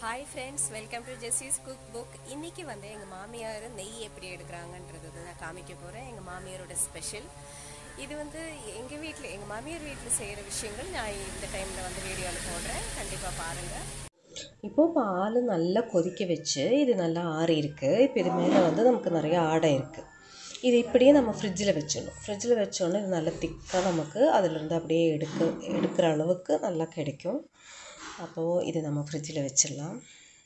Hi friends, welcome to Jessie's cookbook. இன்னைக்கு வந்து எங்க மாமியார் நெய் எப்படி எடுக்கறாங்கன்றது நான் காமிக்க போறேன். எங்க மாமியாரோட ஸ்பெஷல். இது வந்து எங்க மாமியார் வீட்ல செய்யற விஷயங்கள் நான் இந்த டைம்ல வந்து வீடியோல போடுறேன். கண்டிப்பா பாருங்க. இப்போ பால் நல்லா கொதிக்க வச்சு இது நல்லா ஆறி இருக்கு. இப்போ இது மேலே வந்து நமக்கு நிறைய ஆடை இருக்குது. இது இப்படியே நம்ம ஃப்ரிட்ஜில் வச்சிடணும். ஃப்ரிட்ஜில் வச்சோன்னே இது நல்லா திக்காக நமக்கு அதிலிருந்து அப்படியே எடுக்கிற அளவுக்கு நல்லா கிடைக்கும். அப்போது இது நம்ம ஃப்ரிட்ஜில் வச்சிடலாம்.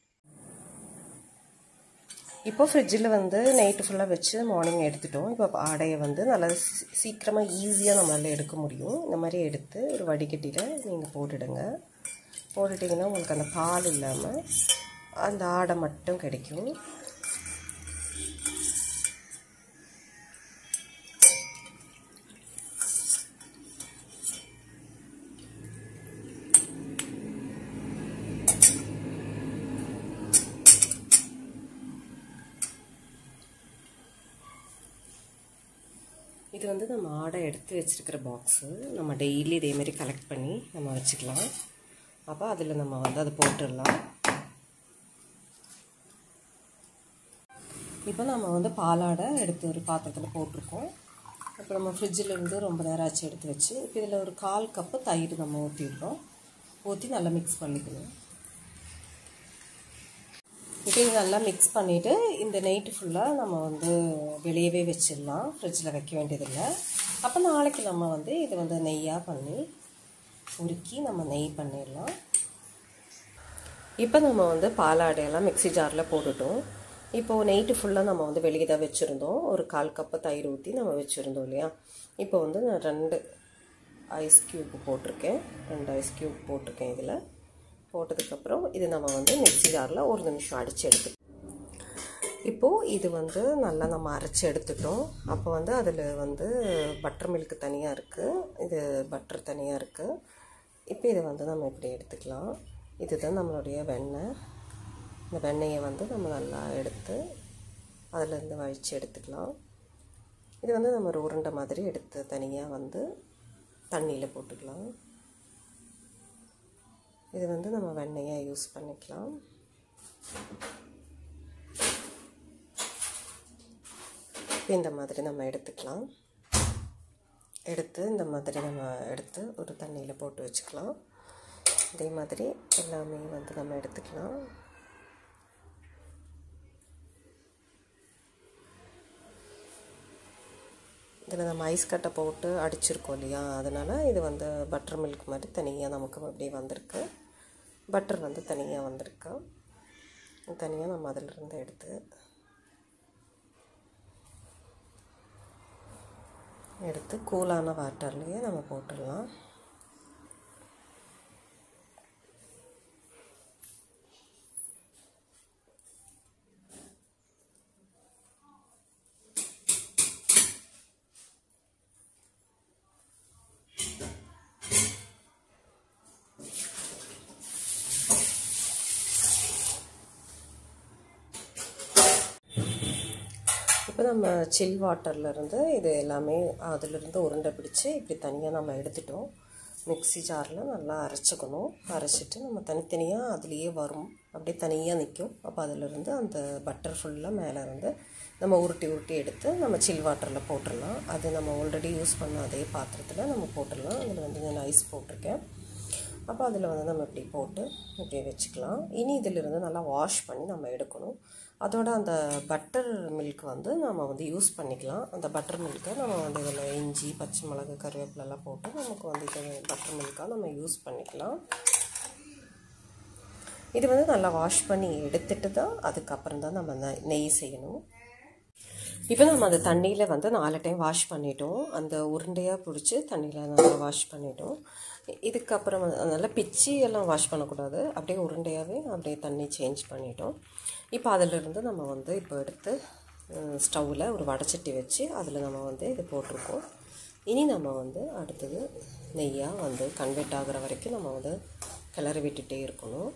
இப்போ ஃப்ரிட்ஜில் வந்து நைட்டு ஃபுல்லாக வச்சு மார்னிங் எடுத்துட்டோம். இப்போ ஆடையை வந்து நல்லா சீக்கிரமாக ஈஸியாக நம்மளால் எடுக்க முடியும். இந்த மாதிரி எடுத்து ஒரு வடிகட்டியில் நீங்கள் போட்டுடுங்க. போட்டுட்டிங்கன்னா உங்களுக்கு அந்த பால் இல்லாமல் அந்த ஆடை மட்டும் கிடைக்கும். இது வந்து நம்ம ஆடை எடுத்து வச்சுருக்கிற பாக்ஸு. நம்ம டெய்லி இதேமாரி கலெக்ட் பண்ணி நம்ம வச்சுக்கலாம். அப்போ அதில் நம்ம வந்து அதை போட்டுடலாம். இப்போ நம்ம வந்து பாலாடை எடுத்து ஒரு பாத்திரத்தில் போட்டிருக்கோம். இப்போ நம்ம ஃப்ரிட்ஜில் இருந்து ரொம்ப நேரம் ஆச்சு எடுத்து வச்சு இப்போ இதில் ஒரு 1/4 கப்பு தயிர் நம்ம ஊற்றிடுறோம். ஊற்றி நல்லா மிக்ஸ் பண்ணிக்கணும். இப்போ இது நல்லா மிக்ஸ் பண்ணிவிட்டு இந்த நைட்டு ஃபுல்லாக நம்ம வந்து வெளியவே வச்சிடலாம். ஃப்ரிட்ஜில் வைக்க வேண்டியதில்லை. அப்போ நாளைக்கு நம்ம வந்து இது வந்து நெய்யாக பண்ணி உருக்கி நம்ம நெய் பண்ணிடலாம். இப்போ நம்ம வந்து பாலாடையெல்லாம் மிக்ஸி ஜாரில் போட்டுட்டோம். இப்போது நைட்டு ஃபுல்லாக நம்ம வந்து வெளியே தான் வச்சுருந்தோம். ஒரு 1/4 கப்பு தயிர் ஊற்றி நம்ம வச்சுருந்தோம் இல்லையா. இப்போ வந்து நான் 2 ஐஸ் க்யூப் போட்டிருக்கேன். 2 ஐஸ் க்யூப் போட்டிருக்கேன். இதில் போட்டதுக்கப்புறம் இது நம்ம வந்து மிக்ஸி ஜாரில் 1 நிமிஷம் அடித்து எடுத்துட்டோம். இப்போது இது வந்து நல்லா நம்ம அரைச்சி எடுத்துட்டோம். அப்போ வந்து அதில் வந்து பட்டர் மில்க் தனியாக இருக்குது, இது பட்டர் தனியாக இருக்குது. இப்போ இதை வந்து நம்ம இப்படி எடுத்துக்கலாம். இதுதான் நம்மளுடைய வெண்ணெய். இந்த வெண்ணெயை வந்து நம்ம நல்லா எடுத்து அதிலேருந்து வழித்து எடுத்துக்கலாம். இது வந்து நம்ம ஒரு உருண்டை மாதிரி எடுத்து தனியாக வந்து தண்ணியில் போட்டுக்கலாம். இது வந்து நம்ம வெண்ணெயாக யூஸ் பண்ணிக்கலாம். இந்த மாதிரி நம்ம எடுத்துக்கலாம். எடுத்து இந்த மாதிரி நம்ம எடுத்து ஒரு தண்ணியில் போட்டு வச்சுக்கலாம். இதே மாதிரி எல்லாமே வந்து நம்ம எடுத்துக்கலாம். இதில் நம்ம ஐஸ் கட்டை போட்டு அடிச்சிருக்கோம் இல்லையா, அதனால் இது வந்து பட்டர் மில்க் மாதிரி தனியாக நமக்கு அப்படியே வந்திருக்கு. பட்டர் வந்து தனியாக வந்திருக்கு. தனியாக நம்ம அதிலிருந்து எடுத்து கூலான வாட்டர்லேயே நம்ம போட்டுடலாம். இப்போ நம்ம சில் வாட்டர்லேருந்து இது எல்லாமே அதிலிருந்து உருண்டை பிடிச்சி இப்படி தனியாக நம்ம எடுத்துட்டோம். மிக்ஸி ஜாரில் நல்லா அரைச்சிக்கணும். அரைச்சிட்டு நம்ம தனித்தனியாக அதுலேயே வரும், அப்படியே தனியாக நிற்கும். அப்போ அதிலிருந்து அந்த பட்டர் ஃபுல்லாக மேலே இருந்து நம்ம உருட்டி எடுத்து நம்ம சில் வாட்டரில் போட்டுடலாம். அது நம்ம ஆல்ரெடி யூஸ் பண்ண அதே பாத்திரத்தில் நம்ம போட்டுடலாம். அதில் வந்து நான் ஐஸ் போட்டிருக்கேன். அப்போ அதில் வந்து நம்ம இப்படி போட்டு இப்படி வச்சுக்கலாம். இனி இதிலிருந்து நல்லா வாஷ் பண்ணி நம்ம எடுக்கணும். அதோட அந்த பட்டர் மில்க் வந்து நம்ம வந்து யூஸ் பண்ணிக்கலாம். அந்த பட்டர் மில்க்கை நம்ம வந்து இதில் இஞ்சி, பச்சை மிளகு, கருவேப்பிலெல்லாம் போட்டு நமக்கு வந்து இது பட்டர் மில்காக நம்ம யூஸ் பண்ணிக்கலாம். இது வந்து நல்லா வாஷ் பண்ணி எடுத்துட்டு தான் அதுக்கப்புறம் தான் நம்ம நெய் செய்யணும். இப்போ நம்ம அந்த தண்ணியில் வந்து 4 டைம் வாஷ் பண்ணிட்டோம். அந்த உருண்டையாக பிடிச்சி தண்ணியில் நல்லா வாஷ் பண்ணிட்டோம். இதுக்கப்புறம் நல்லா பிச்சு எல்லாம் வாஷ் பண்ணக்கூடாது, அப்படியே உருண்டையாகவே அப்படியே தண்ணி சேஞ்ச் பண்ணிட்டோம். இப்போ அதிலிருந்து நம்ம வந்து இப்போ எடுத்து ஸ்டவ்வில் ஒரு வடைச்சட்டி வச்சு அதில் நம்ம வந்து இது போட்டிருக்கோம். இனி நம்ம வந்து அடுத்தது நெய்யாக வந்து கன்வெர்ட் ஆகிற வரைக்கும் நம்ம வந்து கிளறி விட்டுட்டே இருக்கணும்.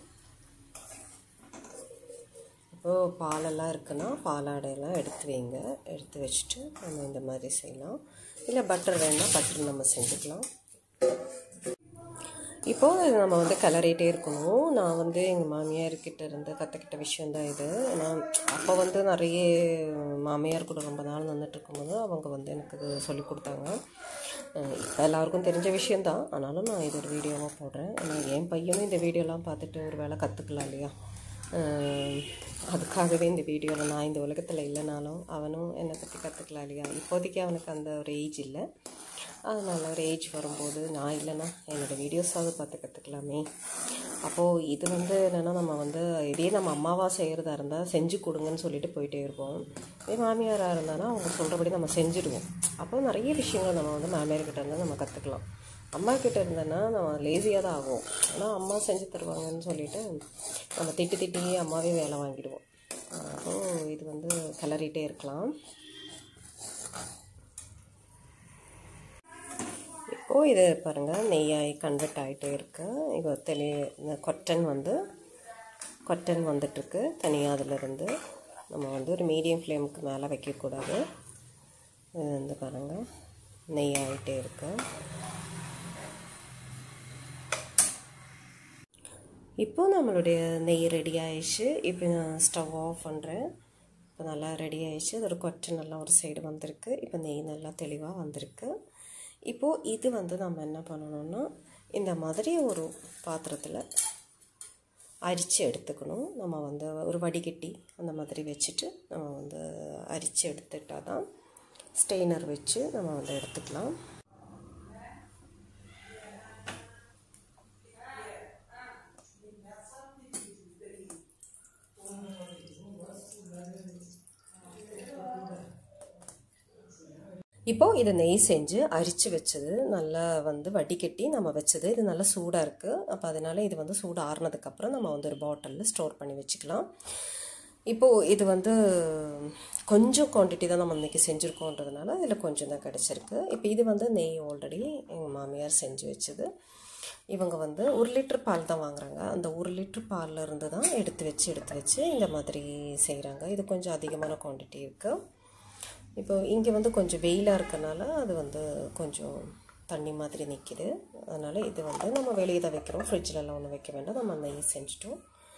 இப்போது பாலெல்லாம் இருக்குன்னா பாலாடையெல்லாம் எடுத்து வைங்க. எடுத்து வச்சுட்டு நம்ம இந்த மாதிரி செய்யலாம். இல்லை பட்டர் வேணால் பட்டர் நம்ம செஞ்சுக்கலாம். இப்போது நம்ம வந்து கிளறிட்டே இருக்கணும். நான் வந்து எங்கள் மாமியார்கிட்ட இருந்து கற்றுக்கிட்ட விஷயந்தான் இது. நான் அப்போ வந்து நிறைய மாமியார் கூட ரொம்ப நாள் நின்றுட்டு இருக்கும்போது அவங்க வந்து எனக்கு இது சொல்லிக் கொடுத்தாங்க. இப்போ எல்லாருக்கும் தெரிஞ்ச விஷயந்தான், ஆனாலும் நான் இது ஒரு வீடியோவாக போடுறேன். ஏன்னா என் பையனும் இந்த வீடியோலாம் பார்த்துட்டு ஒரு வேளை கற்றுக்கலாம் இல்லையா, அதுக்காகவே இந்த வீடியோவில் நான் இந்த உலகத்தில் இல்லைனாலும் அவனும் என்னை பற்றி கற்றுக்கலாம் இல்லையா. இப்போதைக்கு அவனுக்கு அந்த ஒரு ஏஜ் இல்லை, அதனால் ஒரு ஏஜ் வரும்போது நான் இல்லைன்னா என்னோடய வீடியோஸாவது பார்த்து கற்றுக்கலாமே. அப்போது இது வந்து என்னென்னா, நம்ம வந்து இதே நம்ம அம்மாவாக செய்கிறதா இருந்தால் செஞ்சு கொடுங்கன்னு சொல்லிட்டு போயிட்டே இருப்போம். இதே மாமியாராக இருந்தானா அவங்க சொல்கிறபடி நம்ம செஞ்சுடுவோம். அப்போ நிறைய விஷயங்கள் நம்ம வந்து மாமியார்கிட்ட இருந்தால் நம்ம கற்றுக்கலாம். அம்மா கிட்டே இருந்தேன்னா நம்ம லேசியாக தான் ஆகும். ஆனால் அம்மா செஞ்சு தருவாங்கன்னு சொல்லிவிட்டு நம்ம திட்டி அம்மாவே வேலை வாங்கிடுவோம். அப்போது இது வந்து கிளறிட்டே இருக்கலாம். இப்போது இது பாருங்கள், நெய்யாய் கன்வெர்ட் ஆகிட்டே இருக்கு. இப்போ இந்த கொட்டன் வந்துட்டுருக்கு தனியாக. அதிலிருந்து நம்ம வந்து ஒரு மீடியம் ஃப்ளேமுக்கு மேலே வைக்கக்கூடாது. இது வந்து பாருங்கள் நெய் ஆகிட்டே இருக்கு. இப்போது நம்மளுடைய நெய் ரெடி ஆயிடுச்சு. இப்போ நான் ஸ்டவ் ஆஃப் பண்ணுறேன். இப்போ நல்லா ரெடி ஆயிடுச்சு. அது ஒரு கொட்டை நல்லா ஒரு சைடு வந்திருக்கு. இப்போ நெய் நல்லா தெளிவாக வந்திருக்கு. இப்போது இது வந்து நம்ம என்ன பண்ணணும்னா, இந்த மாதிரி ஒரு பாத்திரத்தில் அரிச்சு எடுத்துக்கணும். நம்ம வந்து ஒரு வடிகட்டி அந்த மாதிரி வச்சுட்டு நம்ம வந்து அரிச்சு எடுத்துட்டால் தான் ஸ்டெய்னர் வச்சு நம்ம வந்து எடுத்துக்கலாம். இப்போது இதை நெய் செஞ்சு அரிச்சு வச்சது நல்லா வந்து வடிகட்டி நம்ம வச்சது. இது நல்லா சூடாக இருக்குது. அப்போ அதனால் இது வந்து சூடு ஆறுனதுக்கப்புறம் நம்ம வந்து ஒரு பாட்டிலில் ஸ்டோர் பண்ணி வச்சுக்கலாம். இப்போது இது வந்து கொஞ்சம் குவான்டிட்டி தான் நம்ம இன்றைக்கி செஞ்சுருக்கோன்றதுனால இதில் கொஞ்சம் தான் கிடச்சிருக்கு. இப்போ இது வந்து நெய் ஆல்ரெடி எங்கள் மாமியார் செஞ்சு வச்சது. இவங்க வந்து 1 லிட்டர் பால் தான் வாங்குறாங்க. அந்த 1 லிட்டர் பாலில் இருந்து தான் எடுத்து வச்சு இந்த மாதிரி செய்கிறாங்க. இது கொஞ்சம் அதிகமான குவான்டிட்டி இருக்குது. இப்போ இங்கே வந்து கொஞ்சம் வெயிலாக இருக்கனால அது வந்து கொஞ்சம் தண்ணி மாதிரி நிற்கிது. அதனால் இது வந்து நம்ம வெளியே தான் வைக்கிறோம், ஃப்ரிட்ஜிலலாம் ஒன்றும் வைக்க வேண்டாம். நம்ம நெய் செஞ்சிட்டோம்.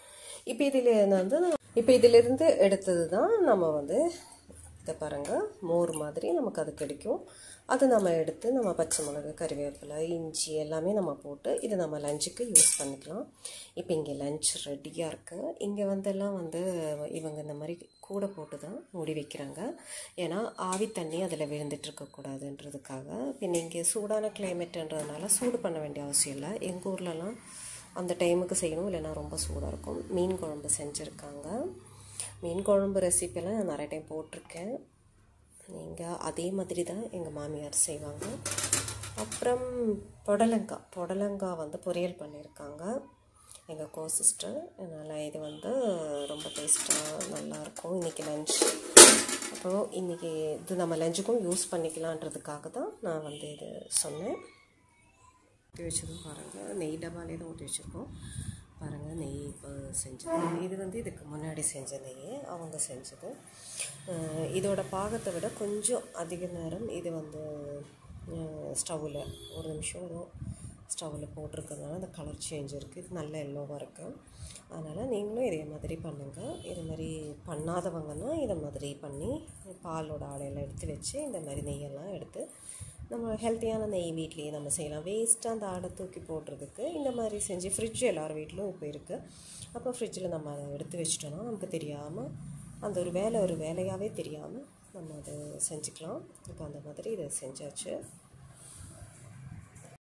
இப்போ இதிலிருந்து எடுத்தது தான் நம்ம வந்து இதை பாருங்கள் மோர் மாதிரி நமக்கு அது கிடைக்கும். அது நம்ம எடுத்து நம்ம பச்சை மிளகு, கறிவேப்பிலை, இஞ்சி எல்லாமே நம்ம போட்டு இதை நம்ம லஞ்சுக்கு யூஸ் பண்ணிக்கலாம். இப்போ இங்கே லஞ்ச் ரெடியாக இருக்குது. இங்கே வந்தெல்லாம் வந்து இவங்க இந்த மாதிரி கூடை போட்டு தான் மூடி வைக்கிறாங்க. ஏன்னா ஆவி தண்ணி அதில் விழுந்துட்டு இருக்கக்கூடாதுன்றதுக்காக. பின்ன இங்கே சூடான கிளைமேட்டுன்றதுனால சூடு பண்ண வேண்டிய அவசியம் இல்லை. எங்கள் ஊர்லலாம் அந்த டைமுக்கு செய்யணும், இல்லைன்னா ரொம்ப சூடாக இருக்கும். மீன் குழம்பு செஞ்சுருக்காங்க. மீன் குழம்பு ரெசிப்பியெல்லாம் நான் நிறைய டைம் போட்டிருக்கேன். நீங்கள் அதே மாதிரி தான் எங்கள் மாமியார் செய்வாங்க. அப்புறம் புடலங்காய் வந்து பொரியல் பண்ணியிருக்காங்க எங்கள் சிஸ்டர். அதனால் இது வந்து ரொம்ப டேஸ்ட்டாக நல்லாயிருக்கும் இன்றைக்கி லஞ்ச். அப்புறம் இன்றைக்கி இது நம்ம லஞ்சுக்கும் யூஸ் பண்ணிக்கலான்றதுக்காக தான் நான் வந்து இது சொன்னேன். ஊற்றி வச்சதும் பாருங்கள், நெய் டப்பாலே தான் ஊற்றி வச்சுருக்கோம். பாருங்கள் நெய் இப்போ செஞ்சது. இது வந்து இதுக்கு முன்னாடி செஞ்ச நெய் அவங்க செஞ்சது. இதோட பாகத்தை விட கொஞ்சம் அதிக நேரம் இது வந்து ஸ்டவ்வில் 1 நிமிஷம் ஸ்டவ்வில் போட்டிருக்கிறதுனால அந்த கலர் சேஞ்ச் இருக்குது. இது நல்ல எல்லோவாக இருக்குது. அதனால் நீங்களும் இதே மாதிரி பண்ணுங்கள். இது மாதிரி பண்ணாதவங்கன்னா இதை மாதிரி பண்ணி பாலோட ஆடையெல்லாம் எடுத்து வச்சு இந்த மாதிரி நெய்யெல்லாம் எடுத்து நம்ம ஹெல்த்தியான நெய் வீட்லேயே நம்ம செய்யலாம். வேஸ்ட்டாக அந்த ஆடை தூக்கி போடுறதுக்கு இந்த மாதிரி செஞ்சு ஃப்ரிட்ஜ் எல்லார் வீட்டிலும் இப்போ இருக்குது. அப்போ ஃப்ரிட்ஜில் நம்ம அதை எடுத்து வச்சிட்டோன்னா நமக்கு தெரியாமல் அந்த ஒரு வேலையாகவே தெரியாமல் நம்ம அதை செஞ்சுக்கலாம். இப்போ அந்த மாதிரி இதை செஞ்சாச்சு.